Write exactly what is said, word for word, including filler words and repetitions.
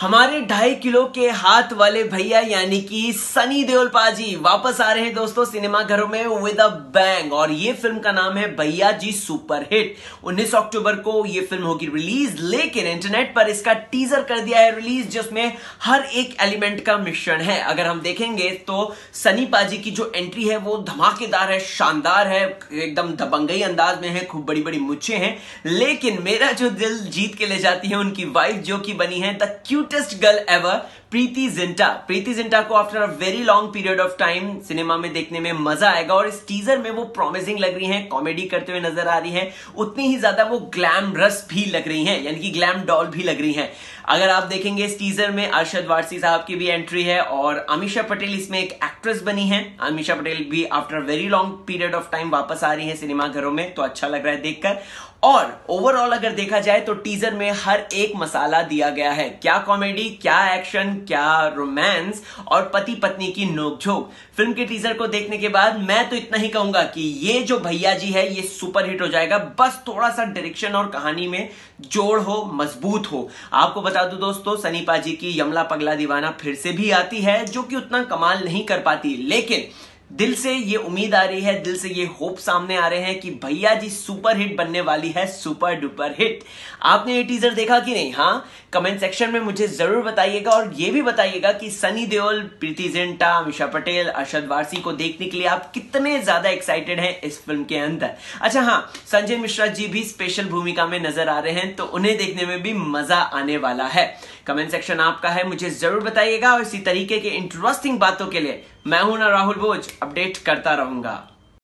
हमारे ढाई किलो के हाथ वाले भैया यानी कि सनी देओल पाजी वापस आ रहे हैं दोस्तों सिनेमा घरों में विद अ बैंग। और ये फिल्म का नाम है भैया जी सुपर हिट। उन्नीस अक्टूबर को ये फिल्म होगी रिलीज, लेकिन इंटरनेट पर इसका टीजर कर दिया है रिलीज, जिसमें हर एक एलिमेंट का मिश्रण है। अगर हम देखेंगे तो सनी पाजी की जो एंट्री है वो धमाकेदार है, शानदार है, एकदम दबंगई अंदाज में है, खूब बड़ी बड़ी मुच्छें हैं। लेकिन मेरा जो दिल जीत के ले जाती है उनकी वाइफ, जो कि बनी है the cutest girl ever, Preity Zinta. Preity Zinta को after a very long period of time cinema में देखने में मजा आएगा। और इस टीजर में वो प्रॉमिसिंग लग रही हैं, कॉमेडी करते हुए नजर आ रही हैं, उतनी ही ज्यादा वो ग्लैमरस भी लग रही हैं, यानी कि ग्लैम डॉल भी लग रही हैं। अगर आप देखेंगे इस टीजर में अरशद वारसी साहब की भी एंट्री है और अमीषा पटेल इसमें एक एक्ट्रेस बनी है। अमीषा पटेल भी after very long period of time वापस आ रही है सिनेमा घरों में, तो अच्छा लग रहा है देखकर। और ओवरऑल अगर देखा जाए तो टीजर में हर एक मसाला दिया गया है, क्या कॉमेडी, क्या एक्शन, क्या रोमांस और पति पत्नी की नोकझोंक। फिल्म के टीजर को देखने के बाद मैं तो इतना ही कहूंगा कि ये जो भैया जी है ये सुपर हिट हो जाएगा, बस थोड़ा सा डायरेक्शन और कहानी में जोड़ हो, मजबूत हो। आपको बता दूं दोस्तों, सनी पाजी की यमला पगला दीवाना फिर से भी आती है, जो कि उतना कमाल नहीं कर पाती, लेकिन दिल से ये उम्मीद आ रही है, दिल से ये होप सामने आ रहे हैं कि भैया जी सुपर हिट बनने वाली है, सुपर डुपर हिट। आपने ये टीजर देखा कि नहीं? हाँ, कमेंट सेक्शन में मुझे जरूर बताइएगा और ये भी बताइएगा कि सनी देओल, प्रीति जिंटा, अमीषा पटेल, अरशद वारसी को देखने के लिए आप कितने ज्यादा एक्साइटेड हैं इस फिल्म के अंदर। अच्छा हाँ, संजय मिश्रा जी भी स्पेशल भूमिका में नजर आ रहे हैं, तो उन्हें देखने में भी मजा आने वाला है। कमेंट सेक्शन आपका है, मुझे जरूर बताइएगा। और इसी तरीके के इंटरेस्टिंग बातों के लिए मैं हूं ना राहुल बोझ, अपडेट करता रहूंगा।